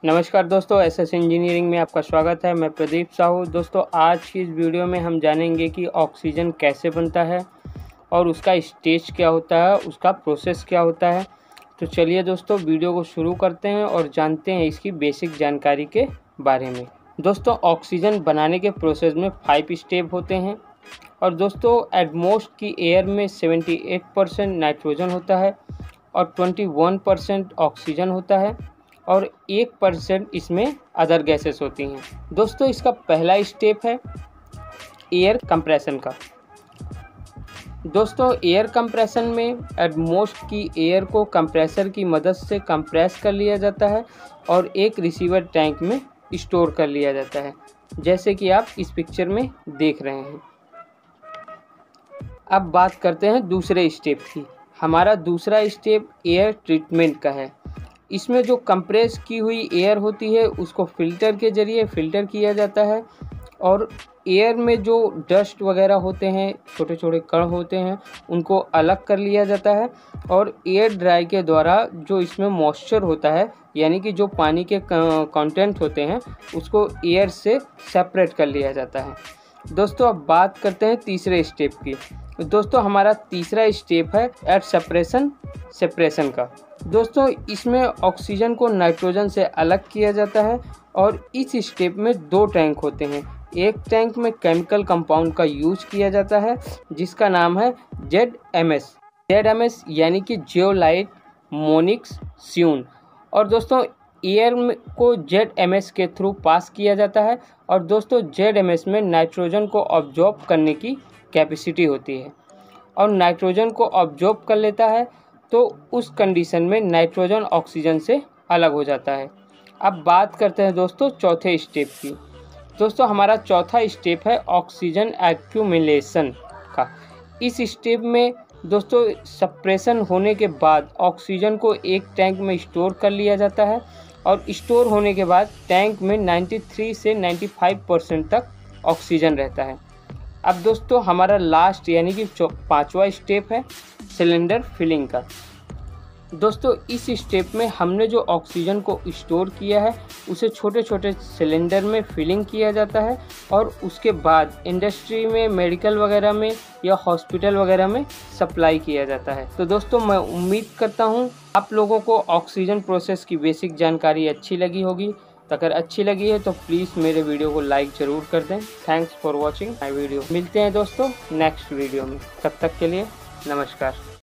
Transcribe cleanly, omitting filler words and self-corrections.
नमस्कार दोस्तों, SS engineering में आपका स्वागत है। मैं प्रदीप साहू। दोस्तों, आज की इस वीडियो में हम जानेंगे कि ऑक्सीजन कैसे बनता है और उसका स्टेज क्या होता है, उसका प्रोसेस क्या होता है। तो चलिए दोस्तों, वीडियो को शुरू करते हैं और जानते हैं इसकी बेसिक जानकारी के बारे में। दोस्तों, ऑक्सीजन बनाने के प्रोसेस में 5 स्टेप होते हैं और दोस्तों एटमॉस्ट की एयर में 78% नाइट्रोजन होता है और 21% ऑक्सीजन होता है और 1% इसमें अदर गैसेस होती हैं। दोस्तों, इसका पहला स्टेप है एयर कंप्रेशन का। दोस्तों, एयर कंप्रेशन में एटमॉस्ट की एयर को कंप्रेसर की मदद से कंप्रेस कर लिया जाता है और एक रिसीवर टैंक में स्टोर कर लिया जाता है, जैसे कि आप इस पिक्चर में देख रहे हैं। अब बात करते हैं दूसरे स्टेप की। हमारा दूसरा स्टेप एयर ट्रीटमेंट का है। इसमें जो कंप्रेस की हुई एयर होती है उसको फ़िल्टर के ज़रिए फ़िल्टर किया जाता है और एयर में जो डस्ट वगैरह होते हैं, छोटे छोटे कण होते हैं, उनको अलग कर लिया जाता है और एयर ड्राई के द्वारा जो इसमें मॉइस्चर होता है, यानी कि जो पानी के कंटेंट होते हैं, उसको एयर से सेपरेट कर लिया जाता है। दोस्तों, अब बात करते हैं तीसरे स्टेप की। दोस्तों, हमारा तीसरा स्टेप है एयर सेपरेशन का। दोस्तों, इसमें ऑक्सीजन को नाइट्रोजन से अलग किया जाता है और इस स्टेप में 2 टैंक होते हैं। एक टैंक में केमिकल कंपाउंड का यूज किया जाता है जिसका नाम है ZMS यानी कि जियोलाइट मोनिक्स स्यून। और दोस्तों, एयर को ZMS के थ्रू पास किया जाता है और दोस्तों ZMS में नाइट्रोजन को ऑब्जॉर्ब करने की कैपेसिटी होती है और नाइट्रोजन को ऑब्जॉर्ब कर लेता है, तो उस कंडीशन में नाइट्रोजन ऑक्सीजन से अलग हो जाता है। अब बात करते हैं दोस्तों चौथे स्टेप की। दोस्तों, हमारा चौथा स्टेप है ऑक्सीजन एक्यूमुलेशन का। इस स्टेप में दोस्तों सप्रेशन होने के बाद ऑक्सीजन को एक टैंक में स्टोर कर लिया जाता है और स्टोर होने के बाद टैंक में 93 से 95% तक ऑक्सीजन रहता है। अब दोस्तों, हमारा लास्ट यानी कि 5वां स्टेप है सिलेंडर फिलिंग का। दोस्तों, इस स्टेप में हमने जो ऑक्सीजन को स्टोर किया है उसे छोटे छोटे सिलेंडर में फिलिंग किया जाता है और उसके बाद इंडस्ट्री में, मेडिकल वगैरह में या हॉस्पिटल वगैरह में सप्लाई किया जाता है। तो दोस्तों, मैं उम्मीद करता हूँ आप लोगों को ऑक्सीजन प्रोसेस की बेसिक जानकारी अच्छी लगी होगी। अगर अच्छी लगी है तो प्लीज़ मेरे वीडियो को लाइक ज़रूर कर दें। Thanks for watching my video. मिलते हैं दोस्तों नेक्स्ट वीडियो में, तब तक के लिए नमस्कार।